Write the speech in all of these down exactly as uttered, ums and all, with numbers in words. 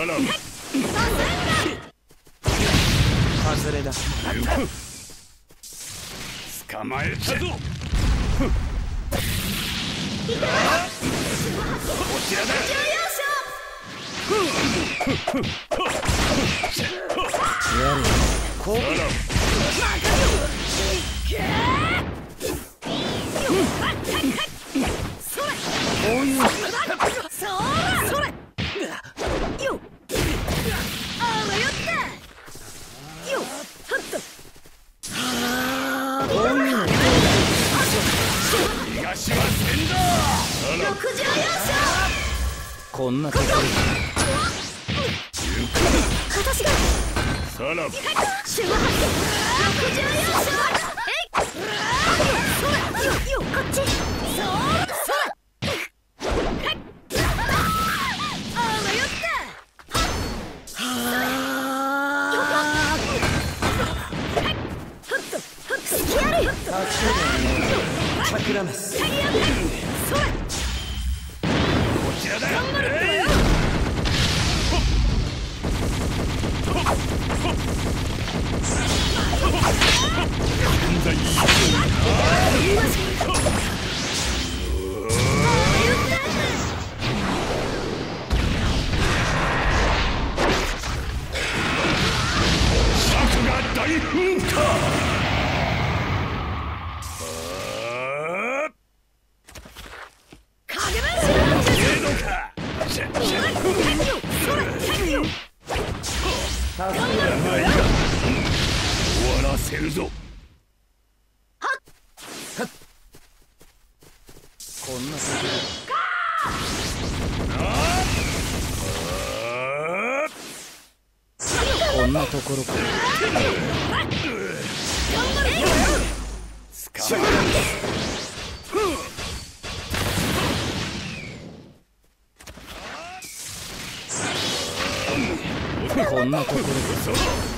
外れだ。 捕まえたぞ。こちらだ。 やれこういうこんなところ私がさらばこっち桜メスこちらだ。尺が大噴火。終わらせるぞ。はっこんなこんなところか。こんなところか。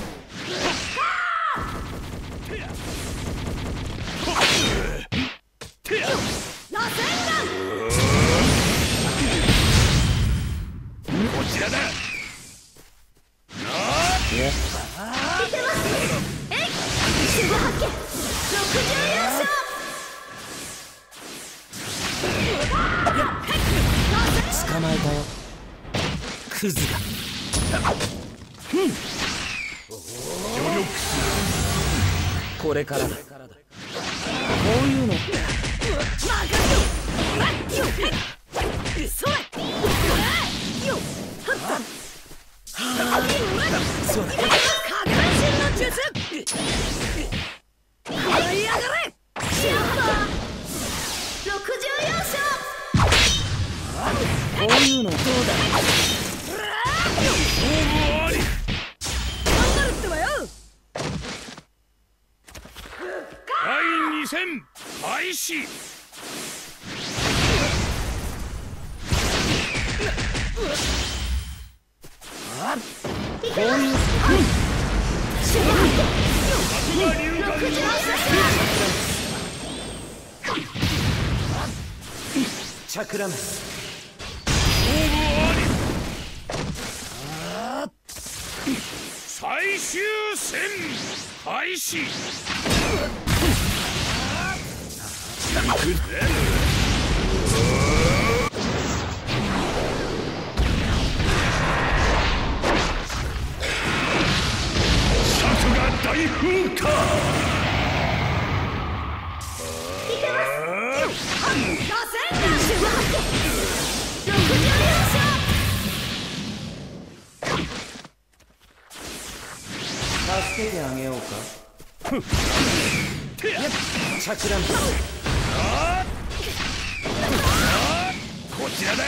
こちらだ。捕まえたよクズが。これからだ。こういうのそうだ。こういうのどうだ。だいに戦開始。こういうチャクラメス最終戦開始。尺が大噴火。いけます助けてあげようか。チャクラメスこちらだ。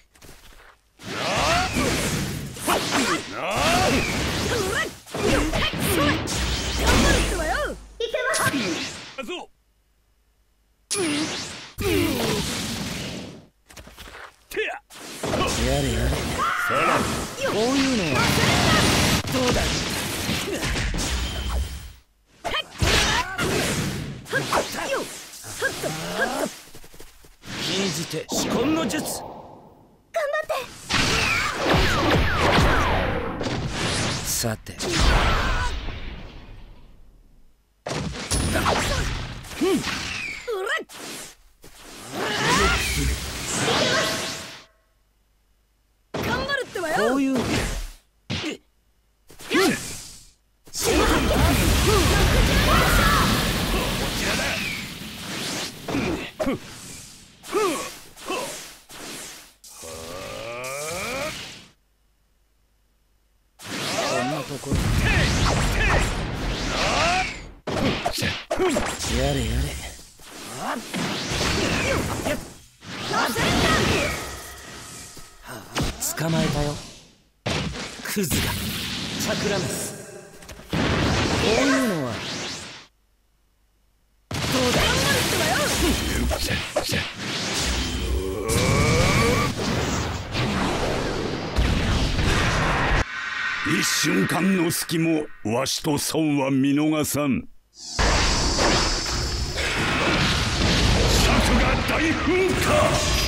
やれやれ。こういうのはどうだ。禁じて至根の術。頑張って。 さて頑張るってばよ。 こういうところやれやれ捕まえたよクズがチャクラメス。こういうのはどうだ。 一瞬間の隙もわしと孫は見逃さん。尺が大噴火。